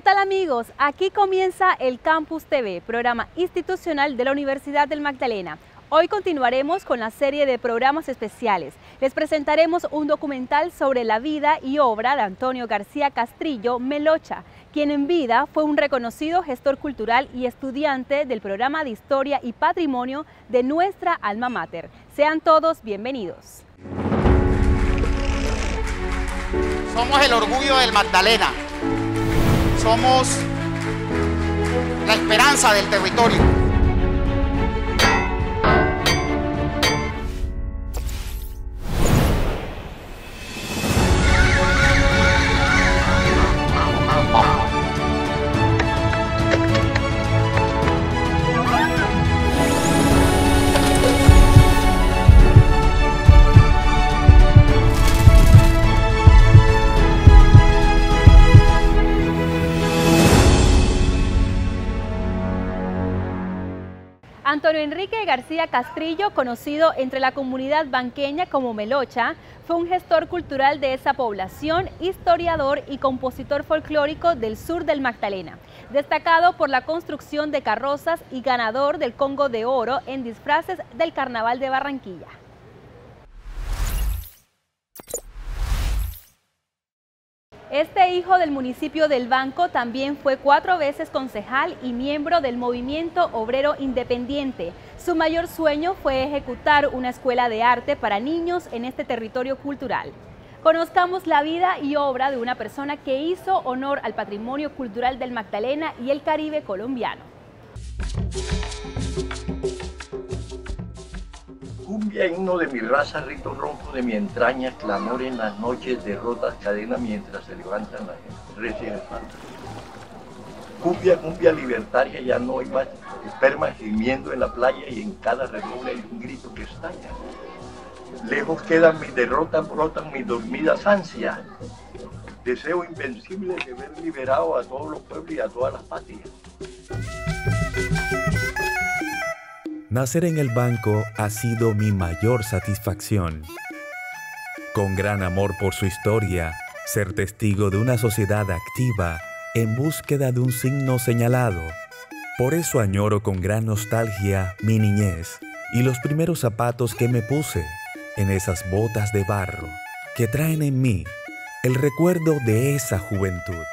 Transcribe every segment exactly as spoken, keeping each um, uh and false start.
¿Qué tal, amigos? Aquí comienza el Campus T V, programa institucional de la Universidad del Magdalena. Hoy continuaremos con la serie de programas especiales. Les presentaremos un documental sobre la vida y obra de Antonio García Castrillo Melocha, quien en vida fue un reconocido gestor cultural y estudiante del programa de Historia y Patrimonio de nuestra alma mater. Sean todos bienvenidos. Somos el orgullo del Magdalena. Somos la esperanza del territorio. Antonio Enrique García Castrillo, conocido entre la comunidad banqueña como Melocha, fue un gestor cultural de esa población, historiador y compositor folclórico del sur del Magdalena, destacado por la construcción de carrozas y ganador del Congo de Oro en disfraces del Carnaval de Barranquilla. Este hijo del municipio del Banco también fue cuatro veces concejal y miembro del Movimiento Obrero Independiente. Su mayor sueño fue ejecutar una escuela de arte para niños en este territorio cultural. Conozcamos la vida y obra de una persona que hizo honor al patrimonio cultural del Magdalena y el Caribe colombiano. Cumbia, himno de mi raza, rito ronco de mi entraña, clamor en las noches, derrotas, cadena mientras se levantan las recias espaldas. Cumbia, cumbia libertaria, ya no hay más espermas gimiendo en la playa y en cada redoble hay un grito que estalla. Lejos quedan mis derrotas, brotan mis dormidas ansias. Deseo invencible de ver liberado a todos los pueblos y a todas las patrias. Nacer en el Banco ha sido mi mayor satisfacción. Con gran amor por su historia, ser testigo de una sociedad activa en búsqueda de un signo señalado. Por eso añoro con gran nostalgia mi niñez y los primeros zapatos que me puse en esas botas de barro que traen en mí el recuerdo de esa juventud.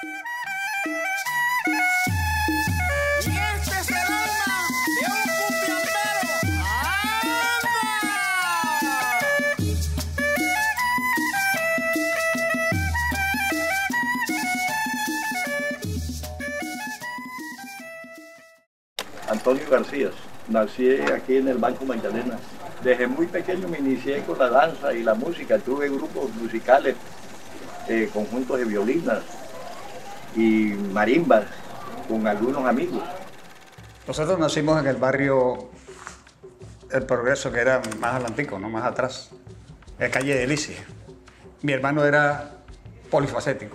Antonio García, nací aquí en el Banco Magdalena. Desde muy pequeño me inicié con la danza y la música. Tuve grupos musicales, eh, conjuntos de violinas y marimbas con algunos amigos. Nosotros nacimos en el barrio El Progreso, que era más adelantico, no más atrás, en calle de Licia. Mi hermano era polifacético.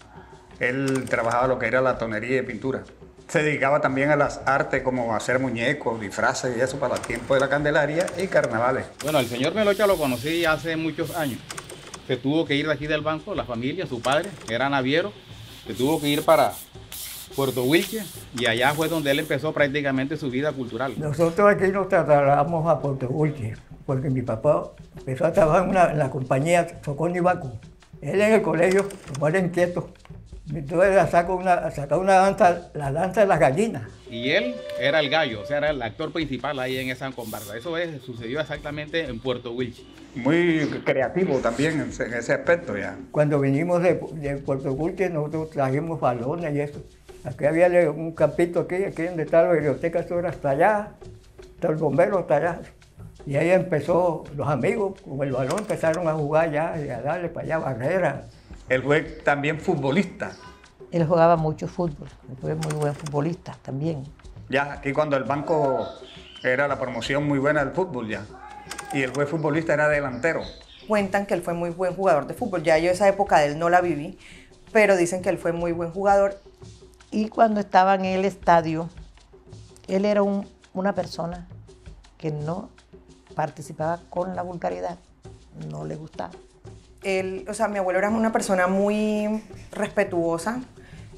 Él trabajaba lo que era la tonería y pintura. Se dedicaba también a las artes como hacer muñecos, disfraces y eso para el tiempo de la Candelaria y carnavales. Bueno, el señor Melocha lo conocí hace muchos años. Se tuvo que ir de aquí del banco, la familia, su padre, era naviero. Se tuvo que ir para Puerto Wilches y allá fue donde él empezó prácticamente su vida cultural. Nosotros aquí nos trasladamos a Puerto Wilches porque mi papá empezó a trabajar en, una, en la compañía Socorro y Baco. Él en el colegio, como era inquieto, entonces sacó una, sacó una danza, la danza de las gallinas. Y él era el gallo, o sea, era el actor principal ahí en esa comparsa. Eso es, sucedió exactamente en Puerto Wilches. Muy creativo también en ese, en ese aspecto ya. Cuando vinimos de, de Puerto Wilches, nosotros trajimos balones y eso. Aquí había un campito aquí, aquí donde está la biblioteca, eso era hasta allá, hasta el bombero hasta allá. Y ahí empezó, los amigos con el balón empezaron a jugar ya y a darle para allá barreras. Él fue también futbolista. Él jugaba mucho fútbol, fue muy buen futbolista también. Ya, aquí cuando el banco era la promoción muy buena del fútbol ya. Y él fue futbolista, era delantero. Cuentan que él fue muy buen jugador de fútbol. Ya yo esa época de él no la viví, pero dicen que él fue muy buen jugador. Y cuando estaba en el estadio, él era un, una persona que no participaba con la vulgaridad, no le gustaba. Él, o sea, mi abuelo era una persona muy respetuosa,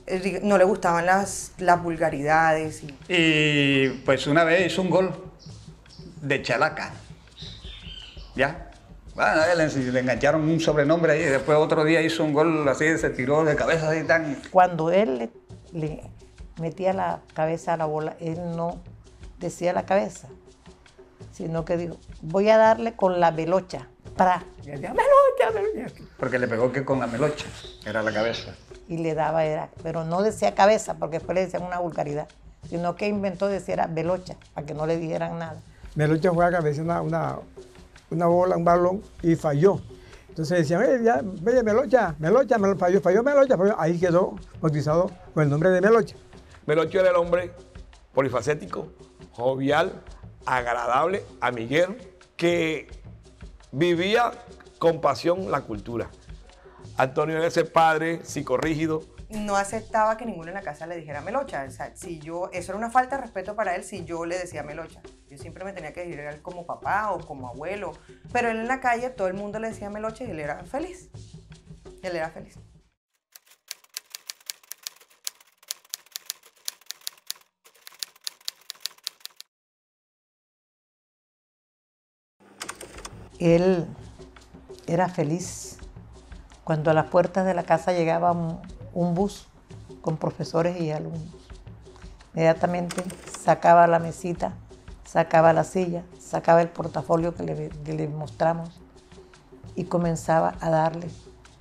eh, no le gustaban las, las vulgaridades. Y... y pues una vez hizo un gol de chalaca, ¿ya? Bueno, le, le engancharon un sobrenombre ahí, y después otro día hizo un gol así, se tiró de cabeza así tan... Cuando él le, le metía la cabeza a la bola, él no decía la cabeza, sino que dijo, voy a darle con la melocha, para. Y decía, melocha, melocha. Porque le pegó que con la melocha, era la cabeza. Y le daba, era, pero no decía cabeza, porque después le decían una vulgaridad, sino que inventó decir era melocha, para que no le dijeran nada. Melocha fue a cabeza una, una, una bola, un balón, y falló. Entonces decían, eh, ya, vaya, Melocha, Melocha, Melocha, falló, falló Melocha, falló. Ahí quedó bautizado con el nombre de Melocha. Melocha era el hombre polifacético, jovial, agradable, amiguero, que vivía con pasión la cultura. Antonio era ese padre psicorrígido. No aceptaba que ninguno en la casa le dijera melocha. O sea, si yo, eso era una falta de respeto para él si yo le decía melocha. Yo siempre me tenía que decir a él como papá o como abuelo. Pero él en la calle todo el mundo le decía melocha y él era feliz. Él era feliz. Él era feliz cuando a las puertas de la casa llegaba un, un bus con profesores y alumnos. Inmediatamente sacaba la mesita, sacaba la silla, sacaba el portafolio que le, que le mostramos y comenzaba a darle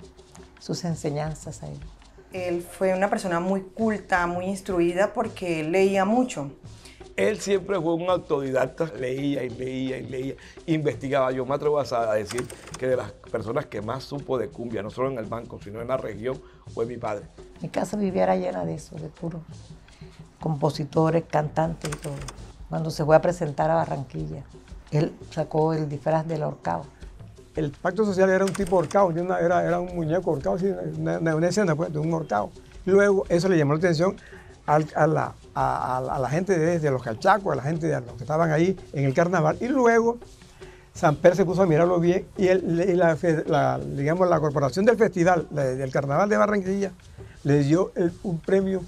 sus enseñanzas a él. Él fue una persona muy culta, muy instruida porque él leía mucho. Él siempre fue un autodidacta, leía y leía y leía, investigaba. Yo me atrevo a decir que de las personas que más supo de cumbia, no solo en el banco, sino en la región, fue mi padre. Mi casa viviera llena de eso, de puros compositores, cantantes y todo. Cuando se fue a presentar a Barranquilla, él sacó el disfraz del ahorcado. El pacto social era un tipo ahorcado, era, era, era un muñeco ahorcado, una, una escena pues, de un ahorcado. Luego eso le llamó la atención a, a, la, a, a la gente de, de los cachacos, a la gente de los que estaban ahí en el carnaval. Y luego Samper se puso a mirarlo bien y, él, y la, la, digamos, la corporación del festival la, del carnaval de Barranquilla le dio el, un premio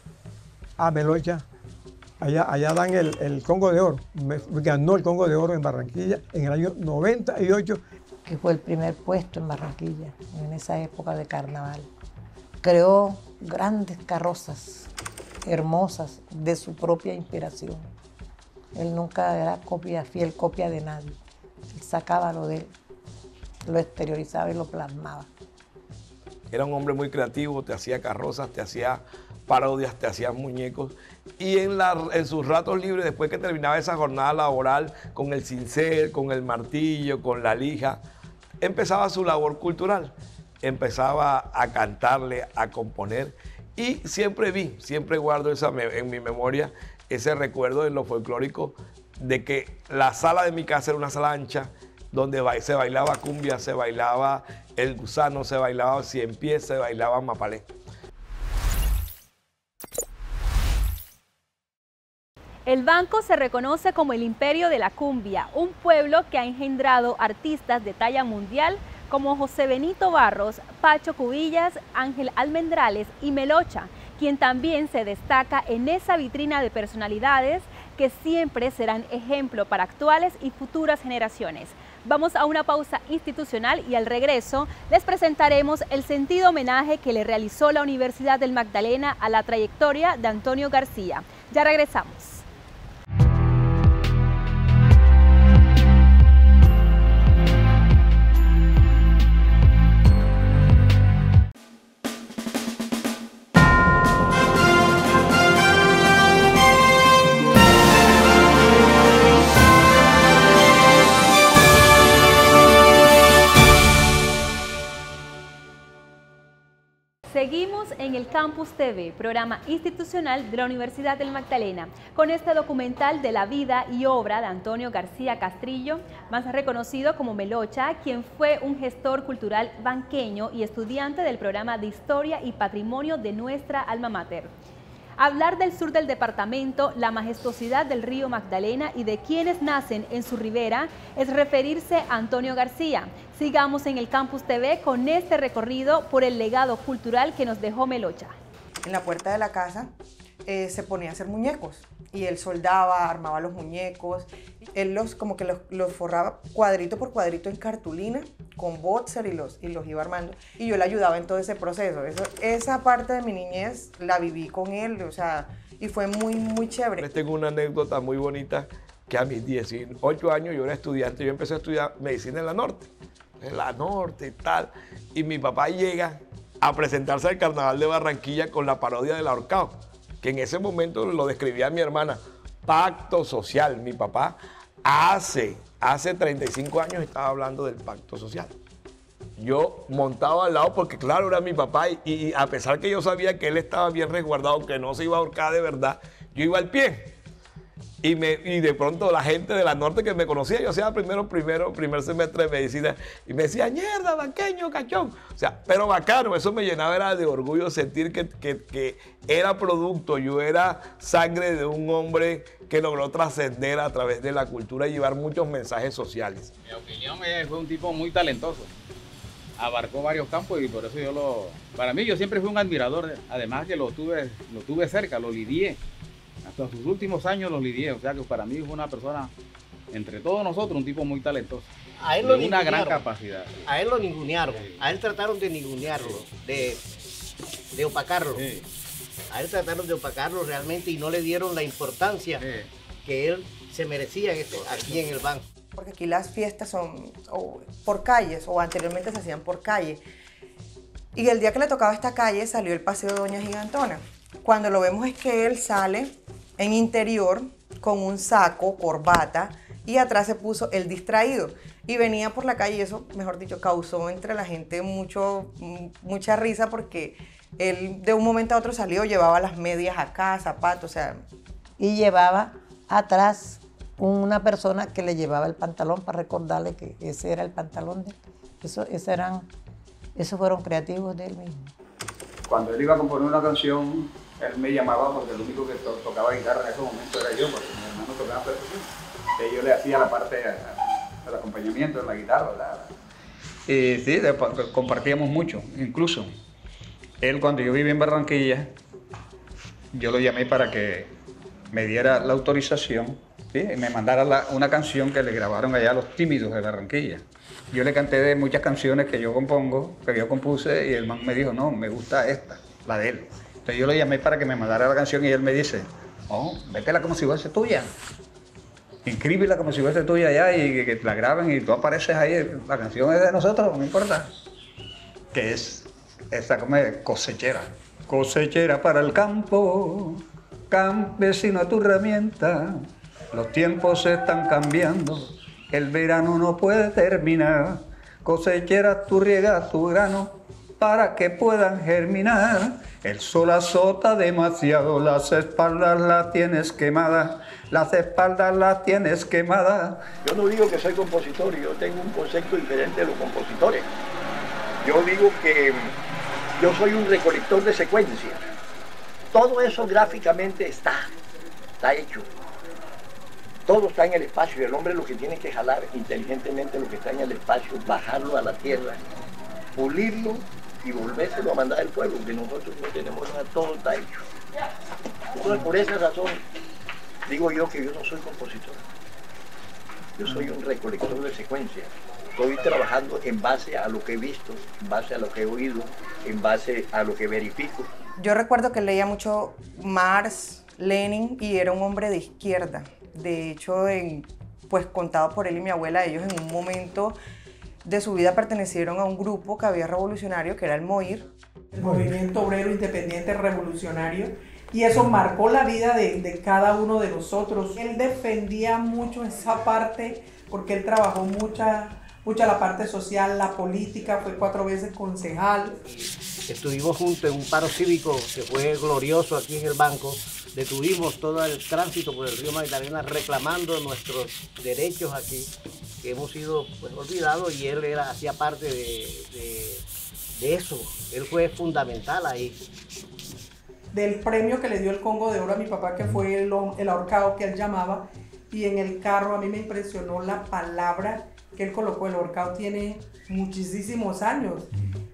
a Melocha. Allá, allá dan el, el Congo de Oro. Me, ganó el Congo de Oro en Barranquilla en el año noventa y ocho. Que fue el primer puesto en Barranquilla, en esa época de carnaval. Creó grandes carrozas, hermosas, de su propia inspiración. Él nunca era copia, fiel copia de nadie. Él sacaba lo de él, lo exteriorizaba y lo plasmaba. Era un hombre muy creativo, te hacía carrozas, te hacía parodias, te hacía muñecos. Y en, la, en sus ratos libres, después que terminaba esa jornada laboral, con el cincel, con el martillo, con la lija, empezaba su labor cultural. Empezaba a cantarle, a componer. Y siempre vi, siempre guardo esa, en mi memoria ese recuerdo de lo folclórico de que la sala de mi casa era una sala ancha donde se bailaba cumbia, se bailaba el gusano, se bailaba cien pies, se bailaba mapalé. El banco se reconoce como el imperio de la cumbia, un pueblo que ha engendrado artistas de talla mundial como José Benito Barros, Pacho Cubillas, Ángel Almendrales y Melocha, quien también se destaca en esa vitrina de personalidades que siempre serán ejemplo para actuales y futuras generaciones. Vamos a una pausa institucional y al regreso les presentaremos el sentido homenaje que le realizó la Universidad del Magdalena a la trayectoria de Antonio García. Ya regresamos. Seguimos en el Campus T V, programa institucional de la Universidad del Magdalena, con este documental de la vida y obra de Antonio García Castrillo, más reconocido como Melocha, quien fue un gestor cultural banqueño y estudiante del programa de Historia y Patrimonio de nuestra alma mater. Hablar del sur del departamento, la majestuosidad del río Magdalena y de quienes nacen en su ribera es referirse a Antonio García. Sigamos en el Campus T V con este recorrido por el legado cultural que nos dejó Melocha. en la puerta de la casa, eh, se ponía a hacer muñecos. Y él soldaba, armaba los muñecos. Él los, como que los, los forraba cuadrito por cuadrito en cartulina, con boxer y los, y los iba armando. Y yo le ayudaba en todo ese proceso. Eso, esa parte de mi niñez la viví con él, o sea, y fue muy, muy chévere. Les tengo una anécdota muy bonita, que a mis dieciocho años yo era estudiante, yo empecé a estudiar medicina en la Norte, en la Norte y tal, y mi papá llega a presentarse al Carnaval de Barranquilla con la parodia del ahorcado, que en ese momento lo describía mi hermana, pacto social. Mi papá hace, hace treinta y cinco años estaba hablando del pacto social. Yo montaba al lado porque claro, era mi papá y, y a pesar que yo sabía que él estaba bien resguardado, que no se iba a ahorcar de verdad, yo iba al pie. Y, me, y de pronto la gente de la Norte que me conocía, yo hacía primero, primero, primer semestre de medicina, y me decía, mierda, vaqueño, cachón. O sea, pero bacano, eso me llenaba era de orgullo sentir que, que, que era producto, yo era sangre de un hombre que logró trascender a través de la cultura y llevar muchos mensajes sociales. Mi opinión es fue un tipo muy talentoso, abarcó varios campos y por eso yo lo... Para mí yo siempre fui un admirador, además que lo tuve, lo tuve cerca, lo lidié. Hasta sus últimos años los lidié, o sea que para mí fue una persona, entre todos nosotros, un tipo muy talentoso. A él lo de una gran capacidad. A él lo ningunearon, sí. A él trataron de ningunearlo, de, de opacarlo. Sí. A él trataron de opacarlo realmente y no le dieron la importancia sí. que él se merecía esto, aquí en el banco. Porque aquí las fiestas son o, por calles, o anteriormente se hacían por calle. Y el día que le tocaba esta calle salió el paseo de Doña Gigantona. Cuando lo vemos es que él sale en interior con un saco, corbata, y atrás se puso el distraído. Y venía por la calle y eso, mejor dicho, causó entre la gente mucho, mucha risa porque él de un momento a otro salió, llevaba las medias acá, zapatos, o sea... Y llevaba atrás una persona que le llevaba el pantalón para recordarle que ese era el pantalón de él. Eso, eso eran, esos fueron creativos de él mismo. Cuando él iba a componer una canción, él me llamaba porque el único que to tocaba guitarra en ese momento era yo, porque mi hermano tocaba percusión. Y yo le hacía la parte del acompañamiento de la guitarra. La... Y sí, de, compartíamos mucho. Incluso, él cuando yo vivía en Barranquilla, yo lo llamé para que me diera la autorización, ¿sí? Y me mandara la, una canción que le grabaron allá a Los Tímidos de Barranquilla. Yo le canté de muchas canciones que yo compongo, que yo compuse, y el man me dijo, no, me gusta esta, la de él. Entonces yo lo llamé para que me mandara la canción y él me dice, oh, vétela como si fuese tuya. Inscríbela como si fuese tuya allá y que, que la graben y tú apareces ahí. La canción es de nosotros, no importa. Que es esa como es cosechera. Cosechera para el campo, campesino a tu herramienta. Los tiempos se están cambiando, el verano no puede terminar. Cosechera, tú riegas tu grano para que puedan germinar. El sol azota demasiado, las espaldas las tienes quemadas, las espaldas las tienes quemadas. Yo no digo que soy compositor, yo tengo un concepto diferente de los compositores. Yo digo que yo soy un recolector de secuencias. Todo eso gráficamente está, está hecho. Todo está en el espacio y el hombre lo que tiene que jalar inteligentemente lo que está en el espacio, bajarlo a la tierra, pulirlo y volvérselo a mandar al pueblo, que nosotros no tenemos nada, todo está hecho. Entonces, por esa razón, digo yo que yo no soy compositor. Yo soy un recolector de secuencias. Estoy trabajando en base a lo que he visto, en base a lo que he oído, en base a lo que verifico. Yo recuerdo que leía mucho Marx, Lenin, y era un hombre de izquierda. De hecho, en, pues contado por él y mi abuela, ellos en un momento de su vida pertenecieron a un grupo que había revolucionario, que era el MOIR. El Movimiento Obrero Independiente Revolucionario, y eso marcó la vida de, de cada uno de nosotros. Él defendía mucho esa parte porque él trabajó mucha, mucha la parte social, la política, fue cuatro veces concejal. Estuvimos juntos en un paro cívico que fue glorioso aquí en el banco. Detuvimos todo el tránsito por el río Magdalena reclamando nuestros derechos aquí, que hemos sido pues, olvidados, y él era, hacía parte de, de, de eso. Él fue fundamental ahí. Del premio que le dio el Congo de Oro a mi papá, que fue el, el ahorcado que él llamaba, y en el carro a mí me impresionó la palabra que él colocó. El ahorcado tiene muchísimos años,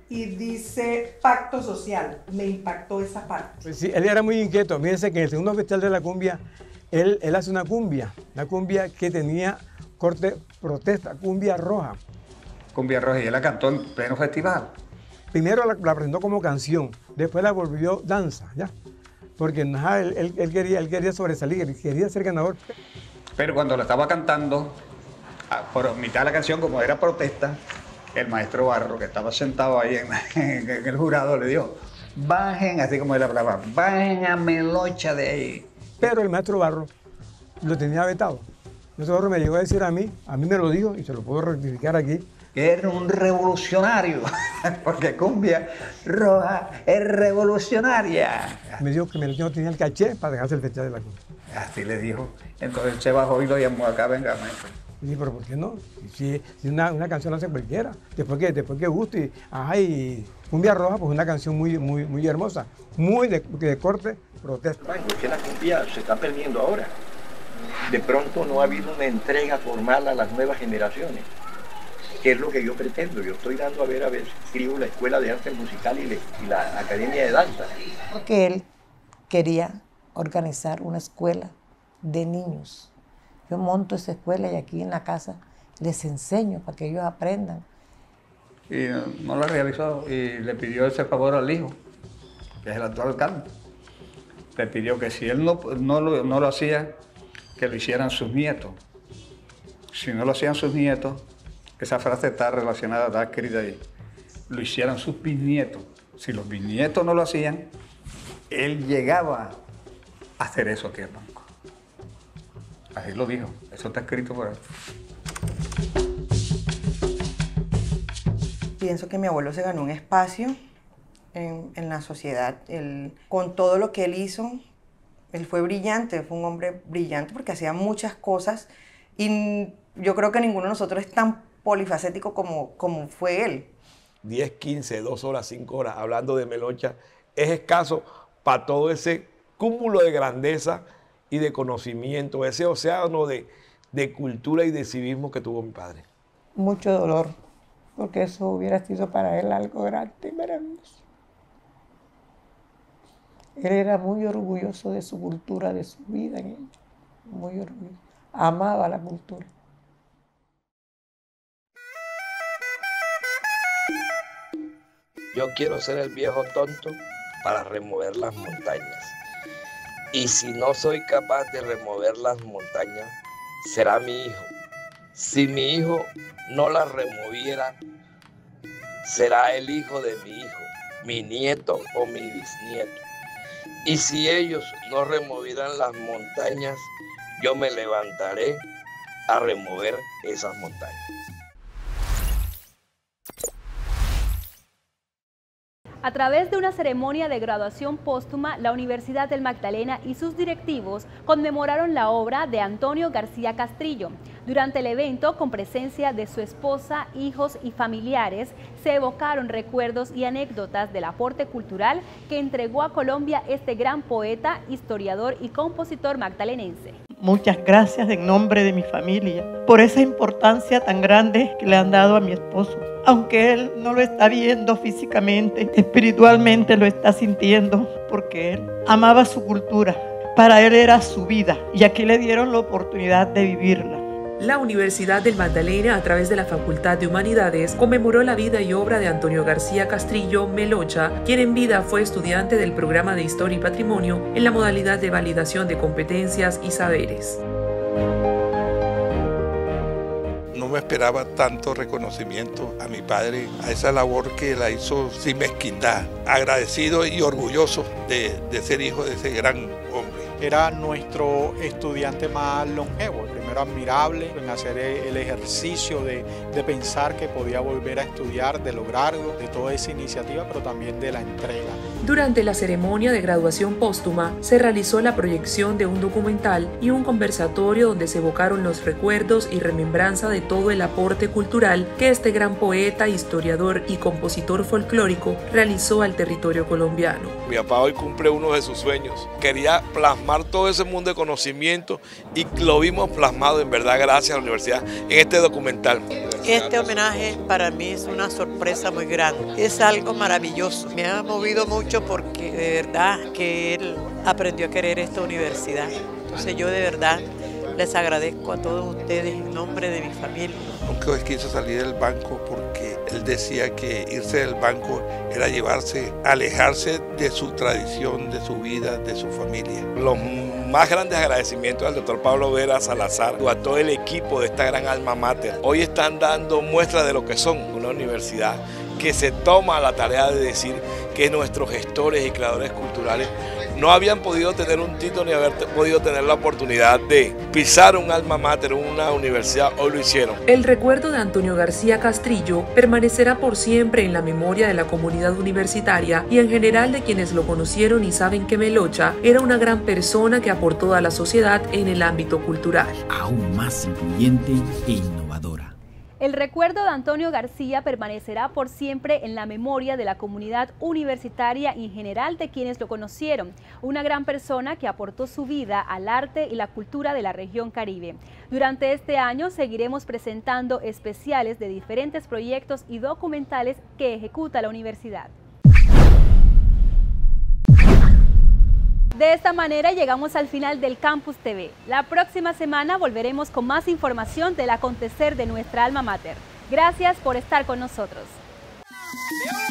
y dice pacto social. Me impactó esa parte. Pues sí, él era muy inquieto. Mírense que en el segundo festival de la cumbia, él, él hace una cumbia, una cumbia que tenía corte protesta, cumbia roja. Cumbia roja, y él la cantó en pleno festival. Primero la, la presentó como canción, después la volvió danza, ¿ya? Porque nada, él, él, él, quería, él quería sobresalir, él quería ser ganador. Pero cuando la estaba cantando, por mitad de la canción, como era protesta, el maestro Barro, que estaba sentado ahí en, en, en el jurado, le dijo, bajen, así como él hablaba, bajen a Melocha de ahí. Pero el maestro Barro lo tenía vetado. El maestro Barro me llegó a decir a mí, a mí me lo dijo, y se lo puedo rectificar aquí, que era un revolucionario, porque cumbia roja es revolucionaria. Me dijo que Melocha no tenía el caché para dejarse el festival de la cumbia. Así le dijo. Entonces se bajó y lo llamó acá, venga, maestro. Y dije, pero ¿por qué no? Si, si una, una canción la hace cualquiera, después que, después que guste. Y, ajá, y Cumbia Roja, pues una canción muy, muy, muy hermosa, muy de, de corte protesta. Bueno, es que la cumbia se está perdiendo ahora. De pronto no ha habido una entrega formal a las nuevas generaciones, que es lo que yo pretendo. Yo estoy dando a ver, a ver si escribo la Escuela de Arte Musical y, le, y la Academia de Danza. Porque él quería organizar una escuela de niños. Yo monto esa escuela y aquí en la casa les enseño para que ellos aprendan. Y no lo realizó y le pidió ese favor al hijo, que es el actual alcalde. Le pidió que si él no, no, lo, no lo hacía, que lo hicieran sus nietos. Si no lo hacían sus nietos, esa frase está relacionada, está escrita ahí, lo hicieran sus bisnietos. Si los bisnietos no lo hacían, él llegaba a hacer eso aquí en el banco. Así lo dijo, eso está escrito por ahí. Pienso que mi abuelo se ganó un espacio en, en la sociedad. Él, con todo lo que él hizo, él fue brillante, fue un hombre brillante porque hacía muchas cosas y yo creo que ninguno de nosotros es tan polifacético como, como fue él. diez, quince, dos horas, cinco horas hablando de Melocha es escaso para todo ese cúmulo de grandeza y de conocimiento, ese océano de, de cultura y de civismo que tuvo mi padre. Mucho dolor, porque eso hubiera sido para él algo grande y maravilloso. Él era muy orgulloso de su cultura, de su vida en ello, muy orgulloso. Amaba la cultura. Yo quiero ser el viejo tonto para remover las montañas. Y si no soy capaz de remover las montañas, será mi hijo. Si mi hijo no las removiera, será el hijo de mi hijo, mi nieto o mi bisnieto. Y si ellos no removieran las montañas, yo me levantaré a remover esas montañas. A través de una ceremonia de graduación póstuma, la Universidad del Magdalena y sus directivos conmemoraron la obra de Antonio García Castrillo. Durante el evento, con presencia de su esposa, hijos y familiares, se evocaron recuerdos y anécdotas del aporte cultural que entregó a Colombia este gran poeta, historiador y compositor magdalenense. Muchas gracias en nombre de mi familia por esa importancia tan grande que le han dado a mi esposo. Aunque él no lo está viendo físicamente, espiritualmente lo está sintiendo porque él amaba su cultura. Para él era su vida y aquí le dieron la oportunidad de vivirla. La Universidad del Magdalena, a través de la Facultad de Humanidades, conmemoró la vida y obra de Antonio García Castrillo Melocha, quien en vida fue estudiante del programa de Historia y Patrimonio en la modalidad de validación de competencias y saberes. No me esperaba tanto reconocimiento a mi padre, a esa labor que la hizo sin mezquindad. Agradecido y orgulloso de, de ser hijo de ese gran hombre. Era nuestro estudiante más longevo, el primero admirable en hacer el ejercicio de, de pensar que podía volver a estudiar, de lograrlo, de toda esa iniciativa, pero también de la entrega. Durante la ceremonia de graduación póstuma se realizó la proyección de un documental y un conversatorio donde se evocaron los recuerdos y remembranza de todo el aporte cultural que este gran poeta, historiador y compositor folclórico realizó al territorio colombiano. Mi papá hoy cumple uno de sus sueños. Quería plasmar todo ese mundo de conocimiento y lo vimos plasmado plasmado en verdad gracias a la universidad en este documental. Este homenaje para mí es una sorpresa muy grande, es algo maravilloso. Me ha movido mucho porque de verdad que él aprendió a querer esta universidad. Entonces yo de verdad les agradezco a todos ustedes en nombre de mi familia. Nunca quiso salir del banco porque él decía que irse del banco era llevarse, alejarse de su tradición, de su vida, de su familia. Los más grandes agradecimientos al doctor Pablo Vera Salazar, a todo el equipo de esta gran alma mater. Hoy están dando muestras de lo que son una universidad que se toma la tarea de decir que nuestros gestores y creadores culturales no habían podido tener un título ni haber podido tener la oportunidad de pisar un alma mater, una universidad, hoy lo hicieron. El recuerdo de Antonio García Castrillo permanecerá por siempre en la memoria de la comunidad universitaria y en general de quienes lo conocieron y saben que Melocha era una gran persona que aportó a la sociedad en el ámbito cultural. Aún más incluyente e innovadora. El recuerdo de Antonio García permanecerá por siempre en la memoria de la comunidad universitaria y en general de quienes lo conocieron. Una gran persona que aportó su vida al arte y la cultura de la región Caribe. Durante este año seguiremos presentando especiales de diferentes proyectos y documentales que ejecuta la universidad. De esta manera llegamos al final del Campus T V. La próxima semana volveremos con más información del acontecer de nuestra alma mater. Gracias por estar con nosotros.